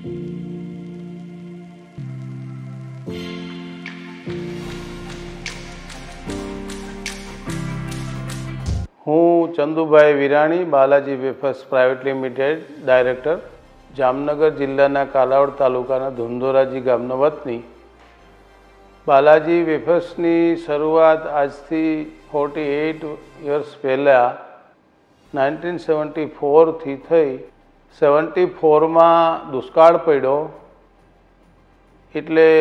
હું Chandubhai Virani, Balaji wafers private limited director, Jamnagar જિલ્લાના કાલાવડ તાલુકાના ધુંધોરાજી ગામનો વતની. બાલાજી વેફર્સની શરૂઆત આજથી 48 યર્સ પહેલાં 1974થી થઈ. 74માં દુષ્કાળ પડ્યો એટલે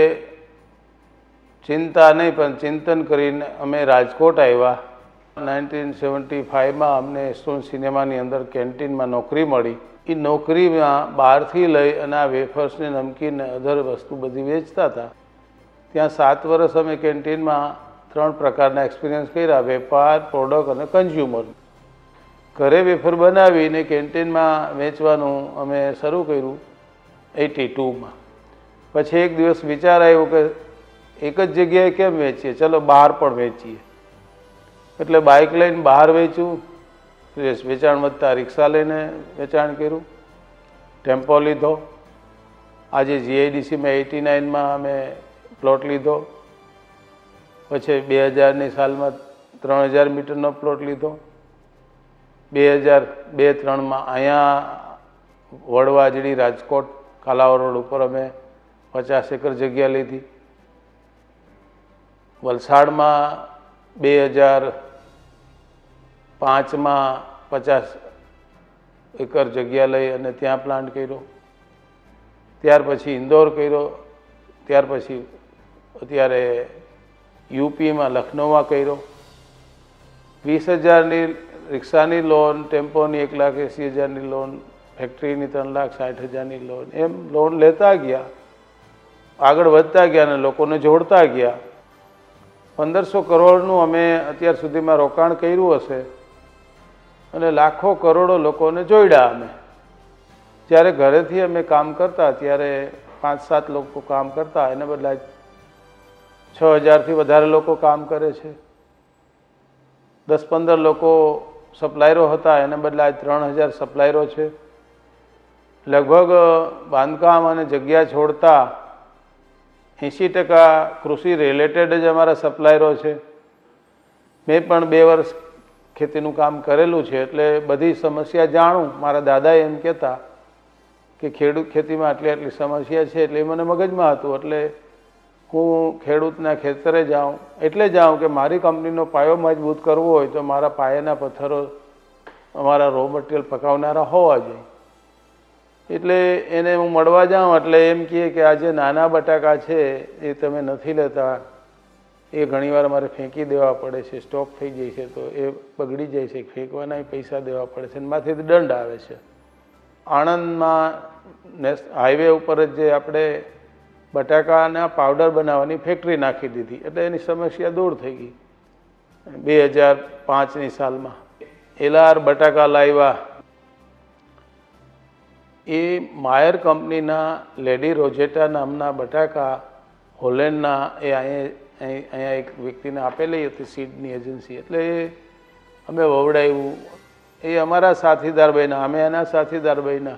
ચિંતા નહીં પણ ચિંતન કરીને અમે રાજકોટ આવ્યા. 1975માં અમને એસ્ટોન સિનેમાની અંદર કેન્ટીનમાં નોકરી મળી. એ નોકરીમાં બહારથી લઈ અને આ વેફર્સને નમકીન અધર વસ્તુ બધી વેચતા હતા. ત્યાં 7 વર્ષ અમે કેન્ટીનમાં 3 પ્રકારના એક્સપિરિયન્સ કર્યા: વેપાર, પ્રોડક્ટ અને કન્ઝ્યુમર. ઘરે વેફર બનાવીને કેન્ટીનમાં વેચવાનું અમે શરૂ કર્યું 82માં. પછી એક દિવસ વિચાર આવ્યો કે એક જ જગ્યાએ કેમ વેચીએ, ચલો બહાર પણ વેચીએ. એટલે બાઇક લઈને બહાર વેચ્યું. વેચાણ વધતા રિક્ષા લઈને વેચાણ કર્યું, ટેમ્પો લીધો. આજે GIDCમાં 89માં અમે પ્લોટ લીધો. પછી 2000ની સાલમાં 3000 મીટરનો પ્લોટ લીધો. 2002-03માં અહીંયા વડવાજડી રાજકોટ કાલાવડ રોડ ઉપર અમે 50 એકર જગ્યા લીધી. વલસાડમાં 2005માં 50 એકર જગ્યા લઈ અને ત્યાં પ્લાન્ટ કર્યો. ત્યાર પછી ઇન્દોર કર્યો. ત્યાર પછી અત્યારે યુપીમાં લખનૌમાં કર્યો. 20,000ની રિક્ષાની લોન, ટેમ્પોની 1,80,000ની લોન, ફેક્ટરીની 3,60,000ની લોન, એમ લોન લેતા ગયા, આગળ વધતા ગયા અને લોકોને જોડતા ગયા. 1500 કરોડનું અમે અત્યાર સુધીમાં રોકાણ કર્યું હશે અને લાખો કરોડો લોકોને જોડ્યા અમે. જ્યારે ઘરેથી અમે કામ કરતા ત્યારે 5-7 લોકો કામ કરતા, એને બદલે 6,000થી વધારે લોકો કામ કરે છે. 10-15 લોકો સપ્લાયરો હતા, એને બદલે આજ 3,000 સપ્લાયરો છે. લગભગ બાંધકામ અને જગ્યા છોડતા 80% કૃષિ રિલેટેડ જ અમારા સપ્લાયરો છે. મેં પણ 2 વર્ષ ખેતીનું કામ કરેલું છે એટલે બધી સમસ્યા જાણું. મારા દાદા એમ કહેતા કે ખેડૂત ખેતીમાં આટલી સમસ્યા છે, એટલે મને મગજમાં હતું. એટલે હું ખેડૂતના ખેતરે જાઉં કે મારી કંપનીનો પાયો મજબૂત કરવો હોય તો મારા પાયાના પથ્થરો અમારા રો મટીરિયલ પકાવનારા હોવા જોઈએ. એટલે એને હું મળવા જાઉં એટલે એમ કહે કે આ જે નાના બટાકા છે એ તમે નથી લેતા, એ ઘણીવાર અમારે ફેંકી દેવા પડે છે, સ્ટોક થઈ જાય છે તો એ બગડી જાય છે, ફેંકવાના પૈસા દેવા પડે છે, એમાંથી દંડ આવે છે. આણંદમાં હાઈવે ઉપર જ જે આપણે બટાકાના પાવડર બનાવવાની ફેક્ટરી નાખી દીધી એટલે એની સમસ્યા દૂર થઈ ગઈ. 2005ની સાલમાં LR બટાકા લાવ્યા. એ માયર કંપનીના લેડી રોઝેટા નામના બટાકા હોલેન્ડના એ અહીંયા એક વ્યક્તિને આપેલી હતી સીડની એજન્સી, એટલે એ અમે વવડાવ્યું. એ અમારા સાથીદાર બન્યા, અમે એના સાથીદાર બન્યા.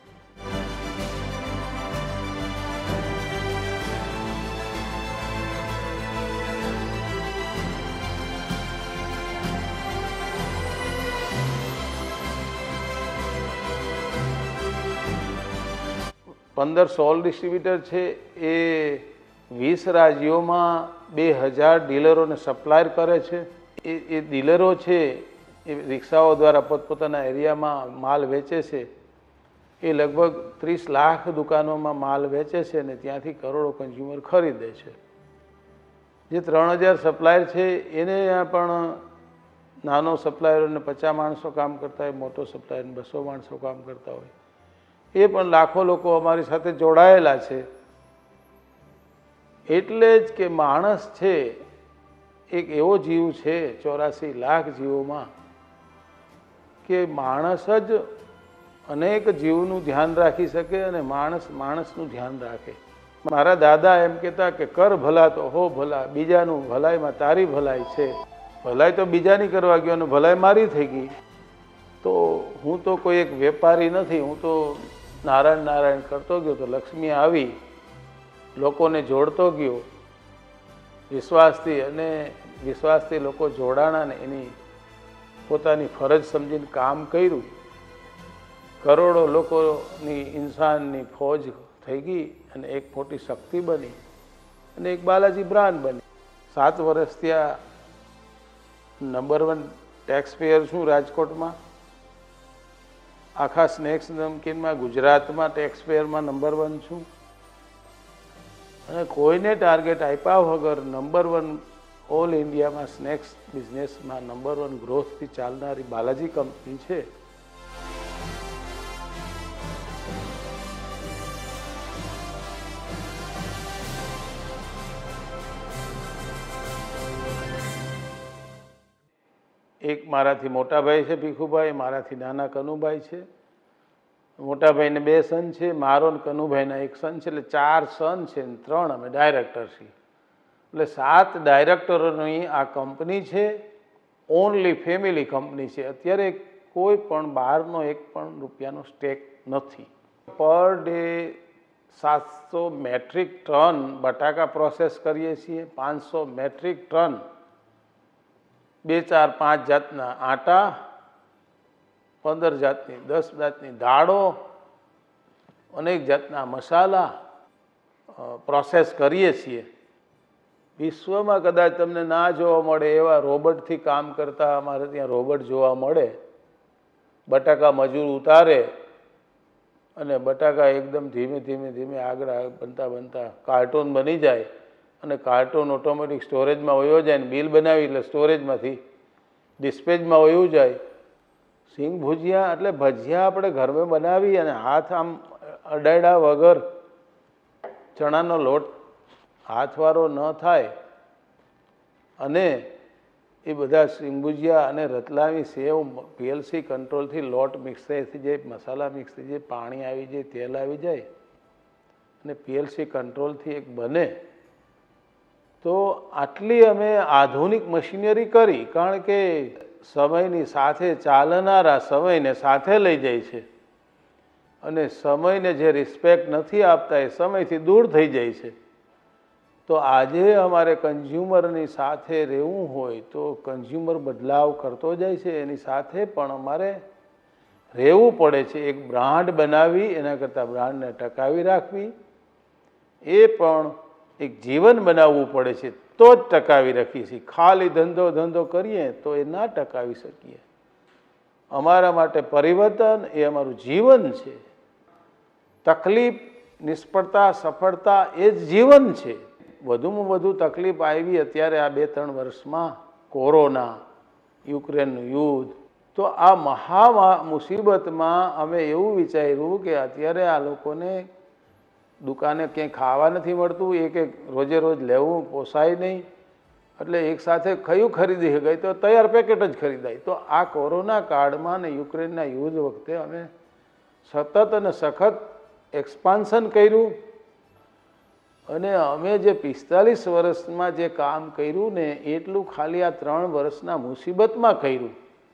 પંદર 16 ડિસ્ટ્રીબ્યુટર છે. એ 20 રાજ્યોમાં 2000 ડીલરોને સપ્લાય કરે છે. એ ડીલરો છે એ રિક્ષાઓ દ્વારા પોતપોતાના એરિયામાં માલ વેચે છે. એ લગભગ 30 લાખ દુકાનોમાં માલ વેચે છે અને ત્યાંથી કરોડો કન્ઝ્યુમર ખરીદે છે. જે 3000 સપ્લાયર છે એને પણ નાનો સપ્લાયરોને 50 માણસો કામ કરતા હોય, મોટો સપ્લાયરને 200 માણસો કામ કરતા હોય. એ પણ લાખો લોકો અમારી સાથે જોડાયેલા છે. એટલે જ કે માણસ છે એક એવો જીવ છે 84 લાખ જીવોમાં કે માણસ જ અનેક જીવનું ધ્યાન રાખી શકે અને માણસનું ધ્યાન રાખે. મારા દાદા એમ કહેતા કે કર ભલા તો હો ભલા, બીજાનું ભલાઈમાં તારી ભલાઈ છે. ભલાઈ તો બીજાની કરવા ગયો અને ભલાઈ મારી થઈ ગઈ. તો હું તો કોઈ એક વેપારી નથી, હું તો નારાયણ નારાયણ કરતો ગયો તો લક્ષ્મી આવી, લોકોને જોડતો ગયો વિશ્વાસથી, અને વિશ્વાસથી લોકો જોડાણા ને એની પોતાની ફરજ સમજીને કામ કર્યું. કરોડો લોકોની ઇન્સાનની ફોજ થઈ ગઈ અને એક મોટી શક્તિ બની અને એક બાલાજી બ્રાન્ડ બની. 7 વર્ષ ત્યાં નંબર 1 ટેક્સ પેયર છું રાજકોટમાં. આખા સ્નેક્સ નમકીનમાં ગુજરાતમાં ટેક્સ પેયરમાં નંબર 1 છું. અને કોઈને ટાર્ગેટ આપ્યા વગર નંબર 1 ઓલ ઇન્ડિયામાં સ્નેક્સ બિઝનેસમાં નંબર 1 ગ્રોથથી ચાલનારી બાલાજી કંપની છે. એક મારાથી મોટા ભાઈ છે ભીખુભાઈ, મારાથી નાના કનુભાઈ છે. મોટા ભાઈને 2 સન છે, મારો ને કનુભાઈના 1 સન છે, એટલે 4 સન છે ને 3 અમે ડાયરેક્ટર છીએ. એટલે 7 ડાયરેક્ટરોની આ કંપની છે. ઓનલી ફેમિલી કંપની છે. અત્યારે કોઈ પણ બહારનો 1 પણ રૂપિયાનો સ્ટેક નથી. પર ડે 700 મેટ્રિક ટન બટાકા પ્રોસેસ કરીએ છીએ, 500 મેટ્રિક ટન 2, 4, 5 જાતના આટા, 15 જાતની 10 જાતની દાળો, અનેક જાતના મસાલા પ્રોસેસ કરીએ છીએ. વિશ્વમાં કદાચ તમને ના જોવા મળે એવા રોબોટથી કામ કરતા અમારે ત્યાં રોબોટ જોવા મળે. બટાકા મજૂર ઉતારે અને બટાકા એકદમ ધીમે ધીમે ધીમે આગળ બનતા બનતા કાર્ટૂન બની જાય અને કાર્ટૂન ઓટોમેટિક સ્ટોરેજમાં વયો જાય ને બિલ બનાવી એટલે સ્ટોરેજમાંથી ડિસ્પેચમાં વયું જાય. સિંગ ભુજિયા એટલે ભજીયા આપણે ઘરમાં બનાવી અને હાથ આમ અડાડ્યા વગર ચણાનો લોટ હાથવાળો ન થાય અને એ બધા સિંગ ભુજિયા અને રતલામી સેવ પીએલસી કંટ્રોલથી લોટ મિક્સ થઈ જાય, મસાલા મિક્સ થઈ જાય, પાણી આવી જાય, તેલ આવી જાય અને પીએલસી કંટ્રોલથી એક બને. તો આટલી અમે આધુનિક મશીનરી કરી, કારણ કે સમયની સાથે ચાલનારા સમયને સાથે લઈ જાય છે અને સમયને જે રિસ્પેક્ટ નથી આપતા એ સમયથી દૂર થઈ જાય છે. તો આજે અમારે કન્ઝ્યુમરની સાથે રહેવું હોય તો કન્ઝ્યુમર બદલાવ કરતો જાય છે, એની સાથે પણ અમારે રહેવું પડે છે. એક બ્રાન્ડ બનાવી એના કરતાં બ્રાન્ડને ટકાવી રાખવી, એ પણ એક જીવન બનાવવું પડે છે તો જ ટકાવી રાખીએ છીએ. ખાલી ધંધો કરીએ તો એ ના ટકાવી શકીએ. અમારા માટે પરિવર્તન એ અમારું જીવન છે. તકલીફ, નિષ્ફળતા, સફળતા એ જ જીવન છે. વધુમાં વધુ તકલીફ આવી અત્યારે આ 2-3 વર્ષમાં, કોરોના, યુક્રેનનું યુદ્ધ. તો આ મહા મુસીબતમાં અમે એવું વિચાર્યું કે અત્યારે આ લોકોને દુકાને ક્યાંય ખાવા નથી મળતું, એક રોજે રોજ લેવું પોસાય નહીં, એટલે એક સાથે કયું ખરીદી શકાય તો તૈયાર પેકેટ જ ખરીદાય. તો આ કોરોના કાળમાં ને યુક્રેનના યુદ્ધ વખતે અમે સતત અને સખત એક્સપાન્શન કર્યું અને અમે જે 45 વર્ષમાં જે કામ કર્યું ને એટલું ખાલી આ 3 વર્ષના મુસીબતમાં કર્યું.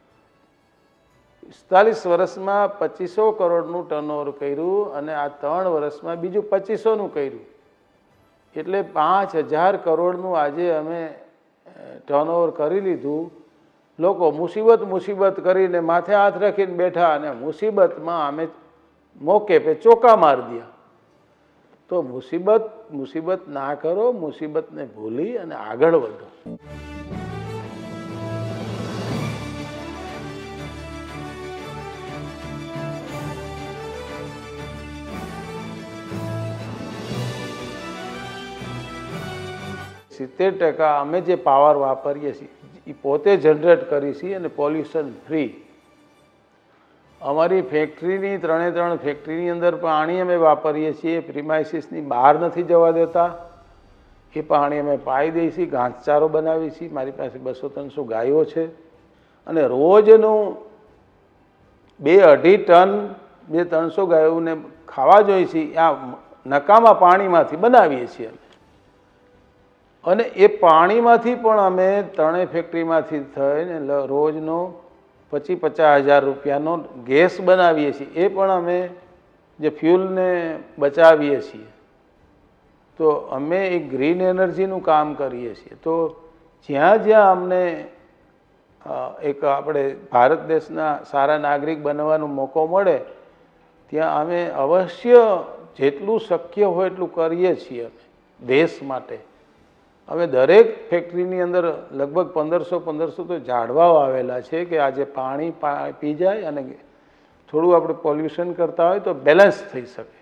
45 વર્ષમાં 2500 કરોડનું ટર્નઓવર કર્યું અને આ 3 વર્ષમાં બીજું 2500નું કર્યું. એટલે 5000 કરોડનું આજે અમે ટર્નઓવર કરી લીધું. લોકો મુસીબત કરીને માથે હાથ રાખીને બેઠા અને મુસીબતમાં અમે મોકે પે ચોકા માર દિયા. તો મુસીબત ના કરો, મુસીબતને ભૂલી અને આગળ વધો. સિત્તેર ટકા અમે જે પાવર વાપરીએ છીએ એ પોતે જનરેટ કરી છીએ અને પોલ્યુશન ફ્રી. અમારી ફેક્ટરીની 3 ફેક્ટરીની અંદર પાણી અમે વાપરીએ છીએ, પ્રિમાઇસીસની બહાર નથી જવા દેતા. એ પાણી અમે પાઈ દઈએ છીએ, ઘાસચારો બનાવીએ છીએ. મારી પાસે 200-300 ગાયો છે અને રોજનું 2-2.5 ટન 200-300 ગાયોને ખાવા જોઈએ છે આ નકામા પાણીમાંથી બનાવીએ છીએ. અને એ પાણીમાંથી પણ અમે 3 ફેક્ટરીમાંથી થઈને રોજનો 25-50 હજાર રૂપિયાનો ગેસ બનાવીએ છીએ. એ પણ અમે જે ફ્યુલને બચાવીએ છીએ, તો અમે એક ગ્રીન એનર્જીનું કામ કરીએ છીએ. તો જ્યાં જ્યાં અમને એક આપણે ભારત દેશના સારા નાગરિક બનવાનો મોકો મળે ત્યાં અમે અવશ્ય જેટલું શક્ય હોય એટલું કરીએ છીએ. અમે દેશ માટે અમે દરેક ફેક્ટરીની અંદર લગભગ 1500 તો ઝાડવાઓ આવેલા છે કે આજે પાણી પી જાય અને થોડું આપણે પોલ્યુશન કરતા હોય તો બેલેન્સ થઈ શકે.